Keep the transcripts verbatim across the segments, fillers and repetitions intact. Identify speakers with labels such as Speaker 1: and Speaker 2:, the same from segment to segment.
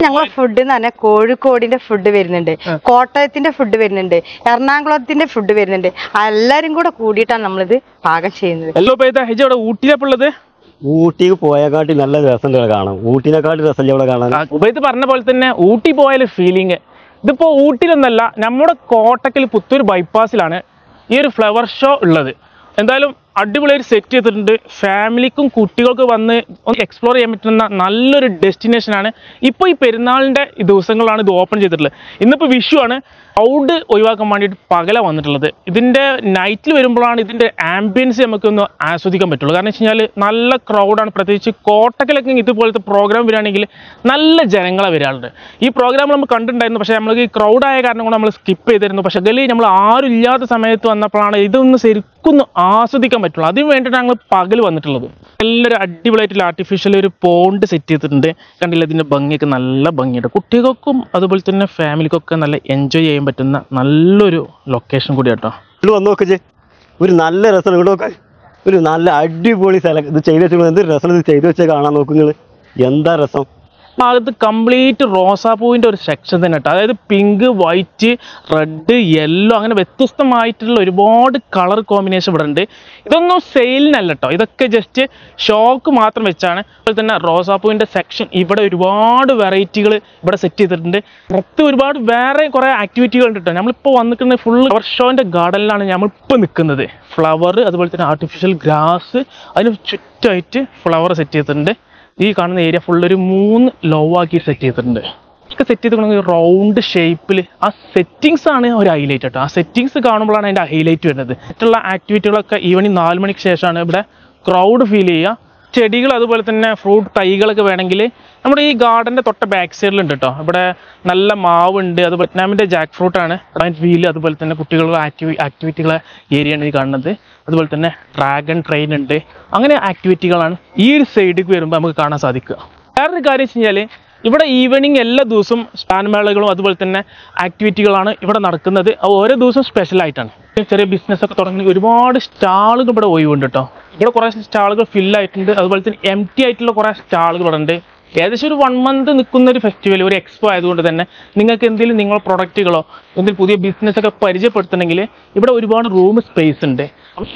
Speaker 1: ഞങ്ങളെ ഫുഡ് എന്ന് പറഞ്ഞാൽ കോഴിക്കോടിന്റെ ഫുഡ് വരുന്നുണ്ട്, കോട്ടയത്തിന്റെ ഫുഡ് വരുന്നുണ്ട്, എറണാകുളത്തിന്റെ ഫുഡ് വരുന്നുണ്ട്. എല്ലാരും കൂടെ കൂടിയിട്ടാണ് നമ്മളിത് പാകം ചെയ്യുന്നത്.
Speaker 2: ഊട്ടിയിലുള്ളത്
Speaker 3: ഊട്ടിക്ക് പോയക്കാട്ടി നല്ല രസം കാണാം. ഊട്ടിനെക്കാട്ടി രസം ഇവിടെ കാണാൻ.
Speaker 2: ഉബൈദ് പറഞ്ഞ പോലെ തന്നെ ഊട്ടി പോയാലും ഫീലിംഗ്. ഇതിപ്പോ ഊട്ടിയിലൊന്നല്ല, നമ്മുടെ കോട്ടക്കൽ പുത്തൂർ ബൈപ്പാസിലാണ് ഈ ഒരു ഫ്ലവർ ഷോ ഉള്ളത്. എന്തായാലും അടിപൊളിയായിട്ട് സെറ്റ് ചെയ്തിട്ടുണ്ട്. ഫാമിലിക്കും കുട്ടികൾക്കും വന്ന് ഒന്ന് എക്സ്പ്ലോർ ചെയ്യാൻ പറ്റുന്ന നല്ലൊരു ഡെസ്റ്റിനേഷനാണ്. ഇപ്പോൾ ഈ പെരുന്നാളിൻ്റെ ദിവസങ്ങളാണ് ഇത് ഓപ്പൺ ചെയ്തിട്ടുള്ളത്. ഇന്നിപ്പോൾ വിഷു ആണ്. ക്രൗഡ് ഒഴിവാക്കാൻ വേണ്ടിയിട്ട് പകല വന്നിട്ടുള്ളത്. ഇതിൻ്റെ നൈറ്റിൽ വരുമ്പോഴാണ് ഇതിൻ്റെ ആംബിയൻസ് നമുക്കൊന്ന് ആസ്വദിക്കാൻ പറ്റുള്ളൂ. കാരണം വെച്ച് കഴിഞ്ഞാൽ നല്ല ക്രൗഡാണ്. പ്രത്യേകിച്ച് കോട്ടക്കലൊക്കെ ഇതുപോലത്തെ പ്രോഗ്രാം വരികയാണെങ്കിൽ നല്ല ജനങ്ങളെ വരാറുണ്ട്. ഈ പ്രോഗ്രാം നമ്മൾ കണ്ടിട്ടുണ്ടായിരുന്നു, പക്ഷേ നമ്മൾക്ക് ഈ ക്രൗഡായ കാരണം കൊണ്ട് നമ്മൾ സ്കിപ്പ് ചെയ്തിരുന്നു. പക്ഷേ അതിൽ നമ്മൾ ആരും ഇല്ലാത്ത സമയത്ത് വന്നപ്പോഴാണ് ഇതൊന്ന് ശരിക്കൊന്ന് ആസ്വദിക്കാൻ പറ്റുള്ളൂ. അതിന് വേണ്ടിയിട്ടാണ് ഞങ്ങൾ പകൽ വന്നിട്ടുള്ളത്. നല്ലൊരു അടിപൊളിയായിട്ടുള്ള ആർട്ടിഫിഷ്യൽ ഒരു പോണ്ട് സെറ്റ് ചെയ്തിട്ടുണ്ട്. കണ്ടില്ല, ഇതിൻ്റെ ഭംഗിയൊക്കെ നല്ല ഭംഗിയുണ്ട്. കുട്ടികൾക്കും അതുപോലെ തന്നെ ഫാമിലിക്കൊക്കെ നല്ല എൻജോയ് ചെയ്യാൻ പറ്റുന്ന നല്ലൊരു ലൊക്കേഷൻ കൂടി കേട്ടോ.
Speaker 3: ഇത് വന്ന് നോക്കിച്ചേ, ഒരു നല്ല രസം. ഇവിടെ നോക്കാൻ ഒരു നല്ല അടിപൊളി സ്ഥലം. ഇത് ചെയ്ത് വെച്ചാൽ എന്ത് രസം. ഇത് ചെയ്ത് വെച്ചാൽ കാണാൻ നോക്കുക, എന്താ രസം.
Speaker 2: ഭാഗത്ത് കംപ്ലീറ്റ് റോസാപ്പൂവിൻ്റെ ഒരു സെക്ഷൻ തന്നെ കേട്ടോ. അതായത് പിങ്ക്, വൈറ്റ്, റെഡ്, യെല്ലോ അങ്ങനെ വ്യത്യസ്തമായിട്ടുള്ള ഒരുപാട് കളർ കോമ്പിനേഷൻ ഇവിടെ ഉണ്ട്. ഇതൊന്നും സെയിലിനല്ല കേട്ടോ, ഇതൊക്കെ ജസ്റ്റ് ഷോക്ക് മാത്രം വെച്ചാണ്. അതുപോലെ തന്നെ റോസാപ്പൂവിൻ്റെ സെക്ഷൻ ഇവിടെ ഒരുപാട് വെറൈറ്റികൾ ഇവിടെ സെറ്റ് ചെയ്തിട്ടുണ്ട്. പുറത്ത് ഒരുപാട് വേറെ കുറേ ആക്ടിവിറ്റികൾ ഉണ്ട് കേട്ടോ. നമ്മളിപ്പോൾ വന്നിരിക്കുന്നത് ഫുൾ ഫ്ലവർ ഷോൻ്റെ ഗാർഡനിലാണ് നമ്മളിപ്പോൾ നിൽക്കുന്നത്. ഫ്ലവർ, അതുപോലെ തന്നെ ആർട്ടിഫിഷ്യൽ ഗ്രാസ്, അതിന് ചുറ്റായിട്ട് ഫ്ലവർ സെറ്റ് ചെയ്തിട്ടുണ്ട്. ഈ കാണുന്ന ഏരിയ ഫുള്ളൊരു മൂന്ന് ലോ ആക്കി സെറ്റ് ചെയ്തിട്ടുണ്ട്. ഒക്കെ സെറ്റ് ചെയ്തിട്ടുണ്ടെങ്കിൽ റൗണ്ട് ഷേപ്പിൽ ആ സെറ്റിങ്സ് ആണ് ഒരു ഹൈലൈറ്റ് കേട്ടോ. ആ സെറ്റിങ്സ് കാണുമ്പോഴാണ് അതിൻ്റെ ഹൈലൈറ്റ് വരുന്നത്. മറ്റുള്ള ആക്ടിവിറ്റികളൊക്കെ ഈവനിങ് നാല് മണിക്ക് ശേഷമാണ് ഇവിടെ ക്രൗഡ് ഫീൽ ചെയ്യുക. ചെടികൾ അതുപോലെ തന്നെ ഫ്രൂട്ട് തൈകളൊക്കെ വേണമെങ്കിൽ നമ്മുടെ ഈ ഗാർഡൻ്റെ തൊട്ട ബാക്ക് സൈഡിലുണ്ട് കേട്ടോ. ഇവിടെ നല്ല മാവുണ്ട്, അത് വിയറ്റ്നാമിൻ്റെ ജാക്ക് ഫ്രൂട്ടാണ്. വീല്, അതുപോലെ തന്നെ കുട്ടികളുടെ ആക്ടിവി ആക്ടിവിറ്റികളെ ഏരിയയാണ് ഈ കാണുന്നത്. അതുപോലെ തന്നെ ഡ്രാഗൺ ട്രെയിൻ ഉണ്ട്. അങ്ങനെ ആക്ടിവിറ്റികളാണ് ഈ ഒരു സൈഡിലേക്ക് വരുമ്പോൾ നമുക്ക് കാണാൻ സാധിക്കുക. വേറൊരു കാര്യം വെച്ച് കഴിഞ്ഞാൽ ഇവിടെ ഈവനിങ് എല്ലാ ദിവസവും സ്റ്റാൻമേളകളും അതുപോലെ തന്നെ ആക്ടിവിറ്റികളാണ് ഇവിടെ നടക്കുന്നത്. ഓരോ ദിവസവും സ്പെഷ്യലായിട്ടാണ്. ചെറിയ ബിസിനസ്സൊക്കെ തുടങ്ങി ഒരുപാട് സ്റ്റാളുകൾ ഇവിടെ ഒഴിവുണ്ട് കേട്ടോ. ഇവിടെ കുറേ സ്റ്റാളുകൾ ഫില്ലായിട്ടുണ്ട്. അതുപോലെ തന്നെ എം ടി ആയിട്ടുള്ള കുറേ സ്റ്റാളുകൾ ഇവിടെ ഉണ്ട്. ഏകദേശം ഒരു വൺ മന്ത് നിൽക്കുന്ന ഒരു ഫെസ്റ്റിവൽ, ഒരു എക്സ്പോ ആയതുകൊണ്ട് തന്നെ നിങ്ങൾക്ക് എന്തെങ്കിലും നിങ്ങളുടെ പ്രൊഡക്റ്റുകളോ എന്തെങ്കിലും പുതിയ ബിസിനസ്സൊക്കെ പരിചയപ്പെടുത്തണമെങ്കിൽ ഇവിടെ ഒരുപാട് റൂം സ്പേസ് ഉണ്ട്.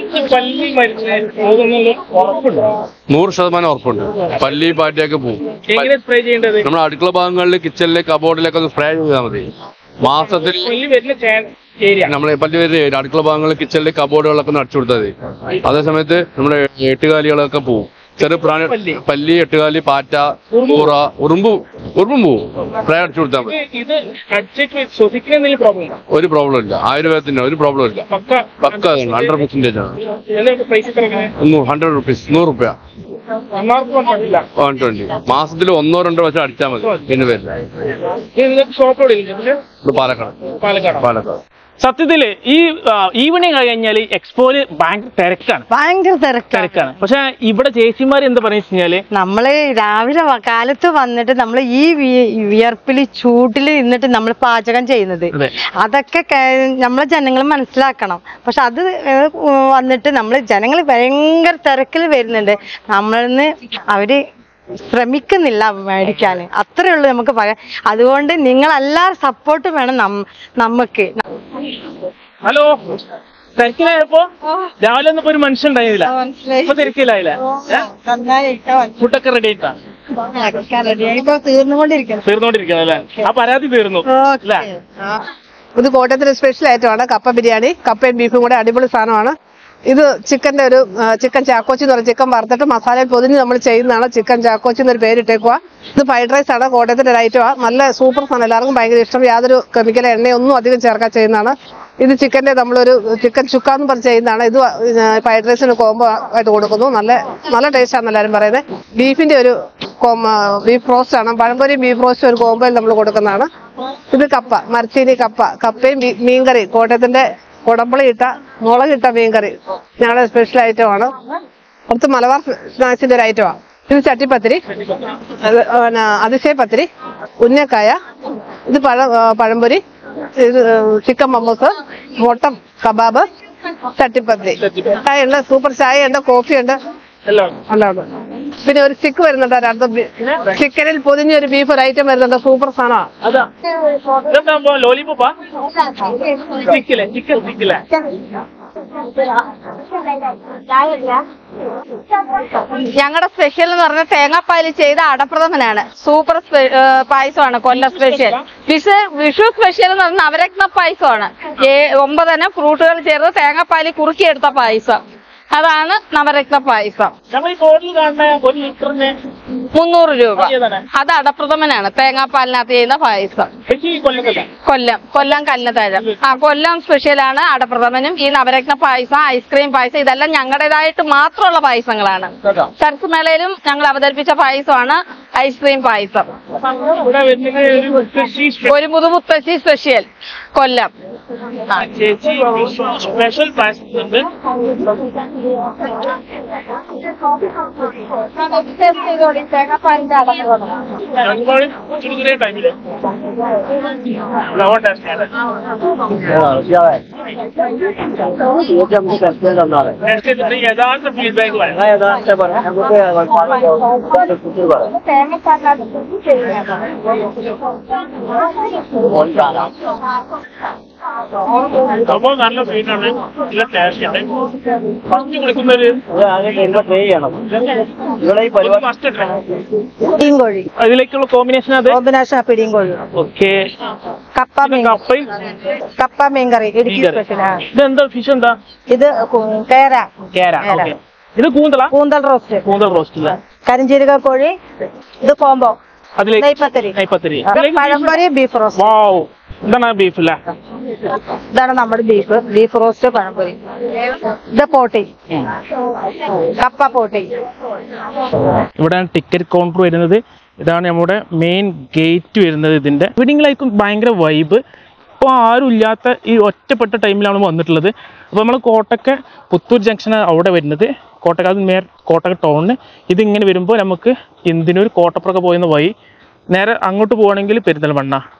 Speaker 4: നൂറ് ശതമാനം ഉറപ്പുണ്ട്. പല്ലി പാറ്റയൊക്കെ പോകും.
Speaker 2: സ്പ്രേ ചെയ്യേണ്ടത്
Speaker 4: നമ്മുടെ അടുക്കള ഭാഗങ്ങളിൽ കിച്ചണിലെ കബോർഡിലൊക്കെ ഒന്ന് സ്പ്രേ ചെയ്താൽ മതി. മാസത്തിൽ നമ്മളെ പല്ലി വരുന്ന അടുക്കള ഭാഗങ്ങളിൽ കിച്ചണിലെ കബോർഡുകളൊക്കെ ഒന്ന് അടിച്ചു കൊടുത്താൽ മതി. അതേ സമയത്ത് നമ്മുടെ എട്ടുകാലികളൊക്കെ പോകും. ചെറു പ്രാണി, പല്ലി, എട്ടുകാലി, പാറ്റ, കൂറ, ഉറുമ്പ് ഉറുമ്പും പോവും. സ്പ്രേ അടിച്ചു കൊടുത്താൽ മതി. ഒരു പ്രോബ്ലം ഇല്ല. ആയുർവേദത്തിന്റെ ഒരു പ്രോബ്ലം ഇല്ല. പക്ക ഹൺഡ്രഡ് പെർസെന്റേജ് ആണ്. ഹൺഡ്രഡ് റുപ്പീസ്, നൂറ് റുപ്യ, വൺ ട്വന്റി. മാസത്തിൽ ഒന്നോ രണ്ടോ വർഷം അടിച്ചാൽ മതി. പിന്നെ വരില്ല. പാലക്കാട് പാലക്കാട്
Speaker 2: സത്യത്തില് ഈ ഈവനിങ് കഴിഞ്ഞാൽ എക്സ്പോയില് ഭയങ്കര തിരക്കാണ്,
Speaker 1: ഭയങ്കര
Speaker 2: തിരക്കാണ്. പക്ഷെ ഇവിടെ ചേച്ചിമാർ എന്താ പറയുക വെച്ചാല്,
Speaker 1: നമ്മള് രാവിലെ കാലത്ത് വന്നിട്ട് നമ്മൾ ഈ വിയർപ്പില് ചൂട്ടില് നിന്നിട്ട് നമ്മൾ പാചകം ചെയ്യുന്നത്, അതൊക്കെ നമ്മളെ ജനങ്ങൾ മനസ്സിലാക്കണം. പക്ഷെ അത് വന്നിട്ട് നമ്മള് ജനങ്ങൾ ഭയങ്കര തിരക്കിൽ വരുന്നുണ്ട്. നമ്മളിന്ന് അവര് ശ്രമിക്കുന്നില്ല മേടിക്കാൻ. അത്രേ ഉള്ളൂ നമുക്ക് പറയാം. അതുകൊണ്ട് നിങ്ങളെല്ലാവരും സപ്പോർട്ട് വേണം നമുക്ക്.
Speaker 2: ഹലോ, തിരക്കിലായപ്പോ രാവിലെ ഒന്നും ഒരു മനുഷ്യൻ ഉണ്ടായില്ല. ഇപ്പൊ തിരക്കിലായില്ല. ഫുഡൊക്കെ റെഡി ആയിട്ടാ തീർന്നുകൊണ്ടിരിക്കണം അല്ലേ? ആ പരാതി തീർന്നു അല്ലേ?
Speaker 5: ഇത് കോട്ടയത്തിന്റെ സ്പെഷ്യൽ ഐറ്റമാണ് കപ്പ ബിരിയാണി. കപ്പയും ബീഫും കൂടെ അടിപൊളി സാധനമാണ്. ഇത് ചിക്കന്റെ ഒരു ചിക്കൻ ചാക്കോച്ചി എന്ന് പറഞ്ഞ ചിക്കൻ വറുത്തിട്ട് മസാലയിൽ പൊതിഞ്ഞ് നമ്മൾ ചെയ്യുന്നതാണ്. ചിക്കൻ ചാക്കോച്ചി എന്നൊരു പേരിട്ടേക്കുക. ഇത് ഫ്രൈഡ് റൈസ് ആണ്, കോട്ടയത്തിന്റെ ഒരു ഐറ്റമാണ്. നല്ല സൂപ്പർ സാധനം, എല്ലാവർക്കും ഭയങ്കര ഇഷ്ടം. യാതൊരു കെമിക്കൽ എണ്ണയൊന്നും അധികം ചേർക്കാൻ ചെയ്യുന്നതാണ്. ഇത് ചിക്കന്റെ നമ്മളൊരു ചിക്കൻ ചുക്ക എന്ന് പറഞ്ഞ് ചെയ്യുന്നതാണ്. ഇത് ഫ്രൈഡ് റൈസിന് കോംബോ ആയിട്ട് കൊടുക്കുന്നു. നല്ല നല്ല ടേസ്റ്റാണെന്ന് എല്ലാവരും പറയുന്നത്. ബീഫിന്റെ ഒരു ബീഫ് റോസ്റ്റ് ആണ്. പഴംപൊരിയും ബീഫ് റോസ്റ്റും ഒരു കോംബോയിൽ നമ്മൾ കൊടുക്കുന്നതാണ്. ഇത് കപ്പ, മരച്ചീനി കപ്പ, കപ്പയും മീൻകറി, കോട്ടയത്തിന്റെ കുടമ്പളി ഇട്ട മുളകിട്ട മീൻകറി ഞങ്ങളുടെ സ്പെഷ്യൽ ഐറ്റമാണ്. അടുത്ത് മലബാർ സ്നാക്സിന്റെ ഒരു ഐറ്റമാണ്. ഇത് ചട്ടിപ്പത്തിരി, പിന്നെ അതിശയപ്പത്തിരി, ഉന്നക്കായ, ഇത് പഴ പഴംപൊരി, ഇത് ചിക്കൻ മമ്മൂസ്, മുട്ടം കബാബ്, ചട്ടിപ്പത്തിരി. ചായ ഉണ്ട്, സൂപ്പർ ചായ ഉണ്ട്, കോഫി ഉണ്ട്, എല്ലാം ഉണ്ട്. പിന്നെ ഒരു സ്റ്റിക്ക് വരുന്നുണ്ട് അടുത്ത ചിക്കനിൽ പൊതിഞ്ഞ ഒരു ബീഫ് ഒരു ഐറ്റം വരുന്നുണ്ട് സൂപ്പർ സാധനമാണ്.
Speaker 2: അതാ ഇതെന്താ ലോലിപോപ്പാ? ചിക്കല്ലേ ചിക്കൻ ചിക്കല്ലേ?
Speaker 1: ഞങ്ങളുടെ സ്പെഷ്യൽ എന്ന് പറഞ്ഞാൽ തേങ്ങാപ്പാലിൽ ചെയ്ത അടപ്രഥമനാണ്. സൂപ്പർ പായസമാണ് കൊല്ലം സ്പെഷ്യൽ. വിഷു വിഷു സ്പെഷ്യൽ എന്ന് പറഞ്ഞാൽ നവരത്ന പായസമാണ്. ഏ ഒമ്പതനം ഫ്രൂട്ടുകൾ ചേർത്ത് തേങ്ങാപ്പാലിൽ കുറുക്കിയെടുത്ത പായസം, അതാണ് നവരത്ന പായസം.
Speaker 2: നമ്മൾ ഈ ബോട്ടിൽ കാണുന്ന ഒരു ലിറ്ററിന്
Speaker 1: മുന്നൂറ് രൂപ. അത് അടപ്രഥമനാണ്, തേങ്ങാപ്പാലിനകത്ത് ചെയ്യുന്ന പായസം. കൊല്ലം കൊല്ലം കല്ലത്താഴം. ആ കൊല്ലം സ്പെഷ്യലാണ് അടപ്രഥമനും ഈ നവരത്ന പായസം, ഐസ്ക്രീം പായസം, ഇതെല്ലാം ഞങ്ങളുടേതായിട്ട് മാത്രമുള്ള പായസങ്ങളാണ്. സരസ്മേളയിലും ഞങ്ങൾ അവതരിപ്പിച്ച പായസമാണ് ഐസ്ക്രീം പായസം. ഒരു മുതുമുത്തശ്ശി സ്പെഷ്യൽ കൊല്ലം.
Speaker 2: സ്പെഷ്യൽ പായസം ടൈമില് യഥാർത്ഥ ഫീഡ്ബാക്ക് അപ്പോൾ നല്ല ഫീഡാണ്, നല്ല ടേസ്റ്റ് ഉണ്ട്. ഫസ്റ്റ് കുളിക്കുന്നൊരു
Speaker 1: പിടിയും
Speaker 2: അതിലേക്കുള്ള കോമ്പിനേഷൻ അത്
Speaker 1: കോമ്പിനേഷൻ പിടിയും കോഴി.
Speaker 2: ഓക്കെ.
Speaker 1: കപ്പ മീൻ
Speaker 2: കപ്പയും
Speaker 1: കപ്പ മീൻകറി ഇടുക്കി സ്പെഷ്യലാണ്.
Speaker 2: ഇതെന്താ ഫിഷ് എന്താ?
Speaker 1: ഇത് കേര
Speaker 2: കേര. ഓക്കെ. ഇത് കൂന്തള
Speaker 1: കൂന്തൽ റോസ്റ്റ്.
Speaker 2: കൂന്തൽ റോസ്റ്റ് അല്ലേ?
Speaker 1: കരിഞ്ചീരക കോഴി. ഇത് കോമ്പോ.
Speaker 2: അതിലേക്ക്
Speaker 1: നെയ്പത്തരി.
Speaker 2: നെയ്പത്തരി.
Speaker 1: പഴംപൊരി ബീഫ് റോസ്റ്റ്.
Speaker 2: വാവ്, ഇതാണ് ബീഫ് അല്ലേ?
Speaker 1: ഇതാണ് നമ്മുടെ ബീഫ് ബീഫ് റോസ്റ്റ് പഴംപൊരി. ഇത് പോട്ടി, കപ്പ പോട്ടി.
Speaker 2: ഇവിടെയാണ് ടിക്കറ്റ് കൗണ്ടർ വരുന്നത്. ഇതാണ് നമ്മുടെ മെയിൻ ഗേറ്റ് വരുന്നത്. ഇതിന്റെ ഇവിടെയെങ്കിലായിരിക്കും ഭയങ്കര വൈബ്. ഇപ്പോൾ ആരും ഇല്ലാത്ത ഈ ഒറ്റപ്പെട്ട ടൈമിലാണ് വന്നിട്ടുള്ളത്. അപ്പോൾ നമ്മൾ കോട്ടക്ക പുത്തൂർ ജംഗ്ഷനാണ് അവിടെ വരുന്നത്. കോട്ടക്ക അത് നേരെ കോട്ടക്ക ടൗണിന് ഇതിങ്ങനെ വരുമ്പോൾ നമുക്ക് എന്തിനൊരു കോട്ടപ്പുറമൊക്കെ പോയുന്ന വഴി നേരെ അങ്ങോട്ട് പോവുകയാണെങ്കിൽ പെരിന്തൽമണ്ണ.